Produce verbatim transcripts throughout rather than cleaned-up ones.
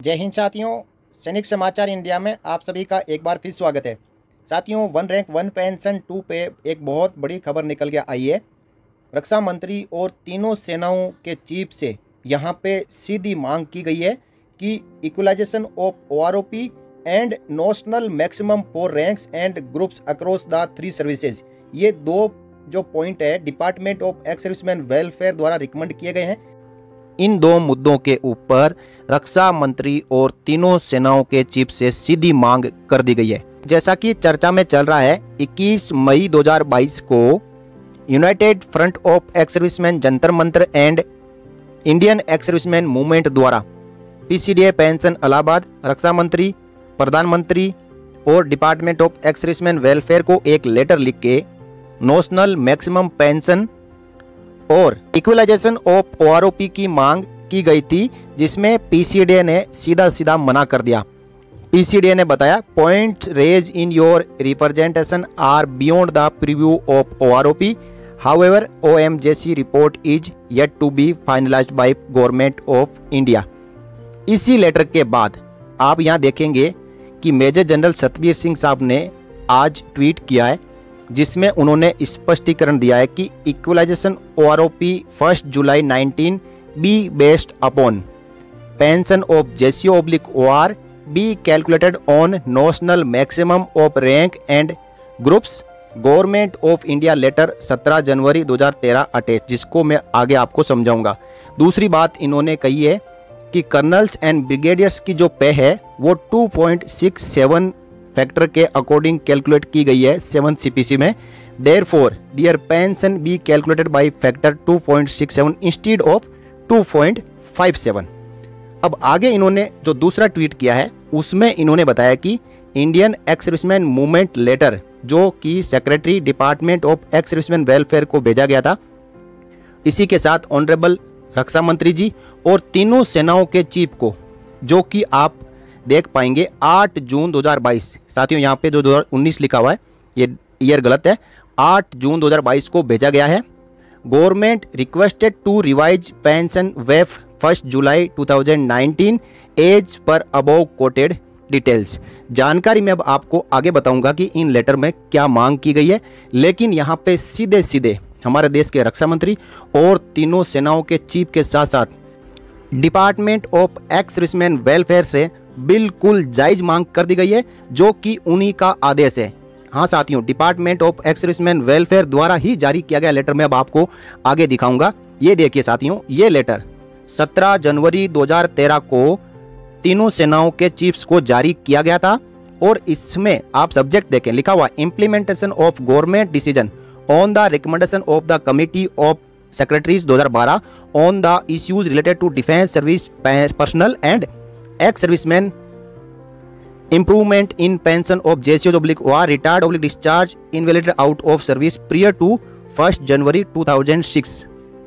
जय हिंद साथियों, सैनिक समाचार इंडिया में आप सभी का एक बार फिर स्वागत है। साथियों, one rank one pension two पे एक बहुत बड़ी खबर निकल के आई है। रक्षा मंत्री और तीनों सेनाओं के चीफ से यहां पे सीधी मांग की गई है कि equalisation of O R O P and notional maximum for ranks and groups across the three services, ये दो जो पॉइंट है department of ex serviceman welfare द्वारा रिकमेंड किए गए हैं। इन दो मुद्दों के ऊपर रक्षा मंत्री और तीनों सेनाओं के चीफ से सीधी मांग कर दी गई है। जैसा कि चर्चा में चल रहा है, इक्कीस मई दो हज़ार बाईस को united front of ex serviceman Jantar Mantar and Indian ex serviceman movement द्वारा P C D A pension Allahabad, रक्षा मंत्री, प्रधानमंत्री और department of ex serviceman welfare को एक लेटर लिख के नेशनल मैक्सिमम पेंशन और equalization of O R O P की मांग की गई थी, जिसमें पी सी डी ए ने सीधा सीधा मना कर दिया। पी सी डी ए ने बताया, points raise in your representation are beyond the preview of O R O P, however O M J C report is yet to be finalised by government of India. इसी letter के बाद आप यहाँ देखेंगे कि major general Satbir Singh साहब ने आज ट्वीट किया है, जिसमें उन्होंने स्पष्टीकरण दिया है कि equalisation O R O P first July nineteen be based upon pension of JCO oblique O R be calculated on national maximum of rank and groups government of India letter सत्रह जनवरी दो हज़ार तेरह अटैच, जिसको मैं आगे आपको समझाऊंगा। दूसरी बात इन्होंने कही है कि कर्नल्स एंड ब्रिगेडियर्स की जो पे है वो two point six seven factor के अकॉर्डिंग कैलकुलेट की गई है सेवन सी पी सी में। Therefore their pension be calculated by factor two point six seven instead of two point five seven. अब आगे इन्होंने जो दूसरा ट्वीट किया है उसमें इन्होंने बताया कि Indian ex serviceman movement letter जो कि secretary department of ex serviceman welfare को भेजा गया था, इसी के साथ ऑनरेबल रक्षा मंत्री जी और तीनों सेनाओं के चीफ को, जो कि आप देख पाएंगे आठ जून दो हज़ार बाईस, साथियों यहाँ पे जो दो हज़ार उन्नीस लिखा हुआ है ये ईयर गलत है, आठ जून दो हज़ार बाईस को भेजा गया है। Government requested to revise pension wef first July two thousand nineteen as per above quoted details. जानकारी में अब आपको आगे बताऊंगा कि इन लेटर में क्या मांग की गई है, लेकिन यहाँ पे सीधे सीधे हमारे देश के रक्षा मंत्री और तीनों सेनाओं के चीफ के साथ साथ department of ex serviceman welfare से बिल्कुल जायज मांग कर दी गई है, जो कि उन्हीं का आदेश है। हाँ साथियों, department of ex serviceman welfare द्वारा ही जारी किया गया लेटर में अब आपको आगे दिखाऊंगा। ये देखिए साथियों, ये लेटर सत्रह जनवरी दो हज़ार तेरह को तीनों सेनाओं के चीफ्स को जारी किया गया था और इसमें आप सब्जेक्ट देखें, लिखा हुआ implementation of government decision on the recommendation of the committee of secretaries दो हज़ार बारह on the issues related to defence service personal and ex serviceman improvement in pension of J C O oblique O R retired oblique discharge invalidated out of service prior to first January two thousand six.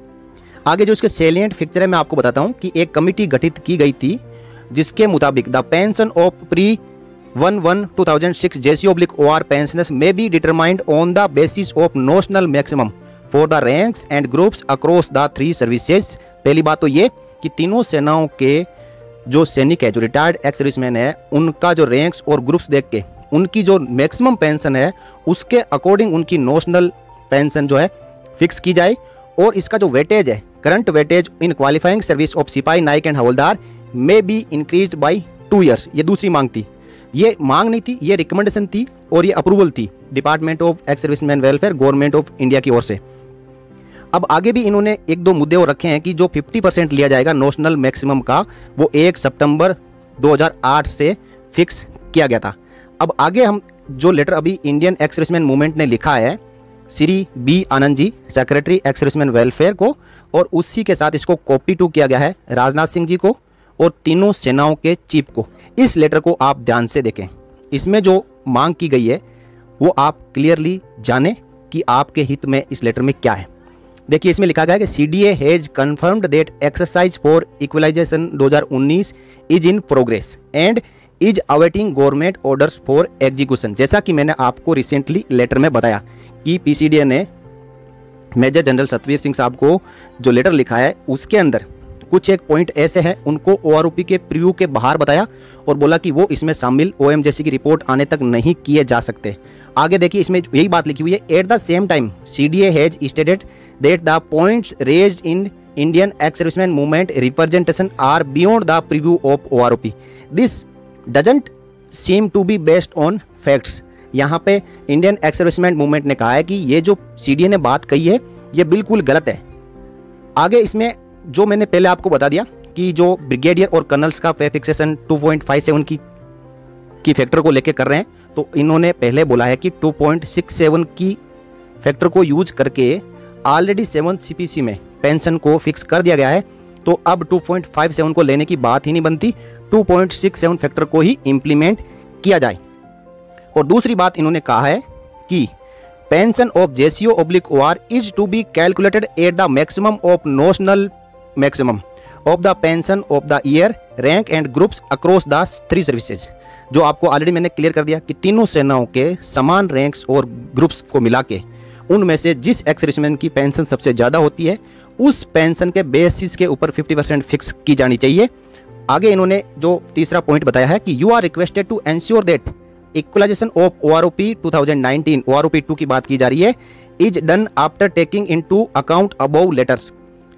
आगे जो इसके salient fixture है मैं आपको बताता हूं कि एक कमिटी गठित की गई थी, जिसके मुताबिक the pension of pre one one two thousand six J C O oblique O R pensioners may be determined on the basis of national maximum for the ranks and groups across the three services। पहली बात तो ये कि तीनों सेनाओं के जो सैनिक है, जो रिटायर्ड एक्स सर्विसमैन है, उनका जो रैंक्स और ग्रुप्स देख के उनकी जो मैक्सिमम पेंशन है उसके अकॉर्डिंग उनकी नोशनल पेंशन जो है फिक्स की जाए। और इसका जो वेटेज है, current weightage in qualifying service of sipahi, naik and havildar may be increased by two years. ये दूसरी मांग थी, ये मांग नहीं थी, ये रिकमेंडेशन थी और ये अप्रूवल थी department of ex serviceman welfare government of India की ओर से। अब आगे भी इन्होंने एक दो मुद्दे और रखे हैं कि जो पचास परसेंट लिया जाएगा नेशनल मैक्सिमम का, वो एक सितंबर दो हज़ार आठ से फिक्स किया गया था। अब आगे हम जो लेटर अभी इंडियन एक्स सर्विसमैन मूवमेंट ने लिखा है Shri B Anand ji, secretary ex serviceman welfare को, और उसी के साथ इसको कॉपी टू किया गया है राजनाथ सिंह जी को और तीनों सेनाओं के चीफ को। इस लेटर को आप ध्यान से देखें, इसमें जो मांग की गई है वो आप क्लियरली जानें कि आपके हित में इस लेटर में क्या है। देखिए, इसमें लिखा गया है कि C D A has confirmed that exercise for equalisation दो हज़ार उन्नीस is in progress and is awaiting government orders for execution. जैसा कि मैंने आपको रिसेंटली लेटर में बताया कि पी सी डी ए ने मेजर जनरल सतबीर सिंह साहब को जो लेटर लिखा है उसके अंदर कुछ एक पॉइंट ऐसे हैं उनको ओआरओपी के प्रीव्यू के बाहर बताया और बोला कि वो इसमें शामिल ओएमजेसी की रिपोर्ट आने तक नहीं किए जा सकते। आगे देखिए इसमें यही बात लिखी हुई है, at the same time CDA has stated that the points raised in Indian ex serviceman movement representation are beyond the preview of OROP. This doesn't seem to be based on facts. यहाँ पे Indian ex serviceman movement ने कहा है कि ये जो CDA ने बात कही है ये बिल्कुल गलत है। आगे इसमें जो मैंने पहले आपको बता दिया कि जो ब्रिगेडियर और कर्नल्स का pay fixation two point five seven की की फैक्टर को लेके कर रहे हैं, तो इन्होंने पहले बोला है कि टू पॉइंट सिक्स सेवन की फैक्टर को यूज करके ऑलरेडी सेवन सीपीसी में पेंशन को फिक्स कर दिया गया है, तो अब टू पॉइंट फाइव सेवन को लेने की बात ही नहीं बनती, two point six seven factor को ही इंप्लीमेंट किया जाए। और दूसरी बात इन्होंने कहा है कि pension of JCO oblique OR is to be calculated at the maximum of notional maximum of the pension of the year rank and groups across the three services. जो आपको ऑलरेडी मैंने क्लियर कर दिया कि तीनों सेनाओं के समान रैंक्स और ग्रुप्स को मिला के उनमें से जिस एक्स सर्विसमैन की पेंशन सबसे ज़्यादा होती है उस पेंशन के बेसिस के ऊपर फिफ्टी परसेंट फिक्स की जानी चाहिए। आगे इन्होंने जो तीसरा पॉइंट बताया है कि you are requested to ensure that equalisation of OROP two thousand nineteen, OROP two की बात की जा रही है, is done after taking into account above letters.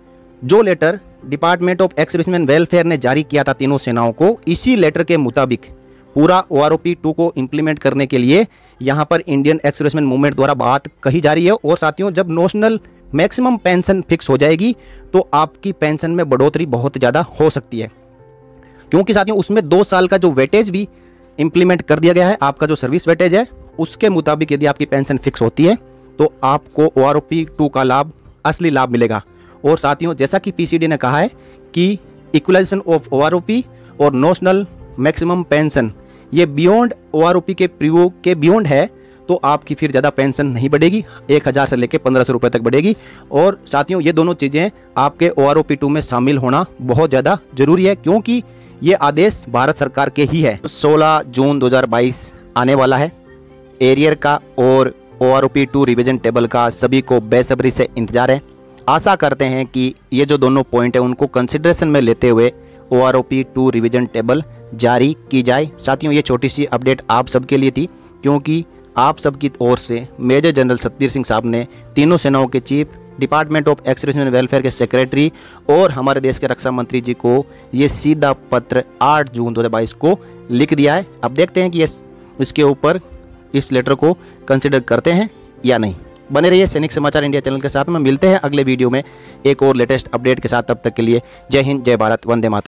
जो letter department of ex serviceman welfare ने जारी किया था तीनों सेनाओं को, इसी लेटर के मुताबिक पूरा ओआरओपी टू को इंप्लीमेंट करने के लिए यहाँ पर इंडियन एक्स सर्विसमैन मूवमेंट द्वारा बात कही जा रही है। और साथियों, जब नोशनल मैक्सिमम पेंशन फिक्स हो जाएगी तो आपकी पेंशन में बढ़ोतरी बहुत ज़्यादा हो सकती है, क्योंकि साथियों उसमें दो साल का जो वेटेज भी इंप्लीमेंट कर दिया गया है, आपका जो सर्विस वेटेज है उसके मुताबिक यदि आपकी पेंशन फिक्स होती है तो आपको ओआरओपी टू का लाभ, असली लाभ मिलेगा। और साथियों, जैसा कि पीसीडी ने कहा है कि इक्वलाइजेशन ऑफ ओआरओपी और नोशनल मैक्सिमम पेंशन ये बियॉन्ड ओआरओपी के प्रीव्यू के बियॉन्ड है, तो आपकी फिर ज़्यादा पेंशन नहीं बढ़ेगी, एक हज़ार से लेकर पंद्रह सौ रुपये तक बढ़ेगी। और साथियों, ये दोनों चीज़ें आपके ओआरओपी टू में शामिल होना बहुत ज़्यादा जरूरी है, क्योंकि ये आदेश भारत सरकार के ही है। सोलह जून दो हज़ार बाईस आने वाला है एरियर का और ओआरओपी टू रिवीजन टेबल का सभी को बेसब्री से इंतजार है। आशा करते हैं कि ये जो दोनों पॉइंट है उनको कंसिडरेशन में लेते हुए ओआरओपी टू रिवीजन टेबल जारी की जाए। साथियों, ये छोटी सी अपडेट आप सबके लिए थी, क्योंकि आप सबकी ओर से मेजर जनरल सतबीर सिंह साहब ने तीनों सेनाओं के chief, department of ex serviceman welfare के सेक्रेटरी और हमारे देश के रक्षा मंत्री जी को ये सीधा पत्र आठ जून दो हज़ार बाईस को लिख दिया है। अब देखते हैं कि ये इसके ऊपर इस लेटर को कंसिडर करते हैं या नहीं। बने रहिए सैनिक समाचार इंडिया चैनल के साथ में। मिलते हैं अगले वीडियो में एक और लेटेस्ट अपडेट के साथ। तब तक के लिए जय हिंद, जय भारत, वंदे मातरम।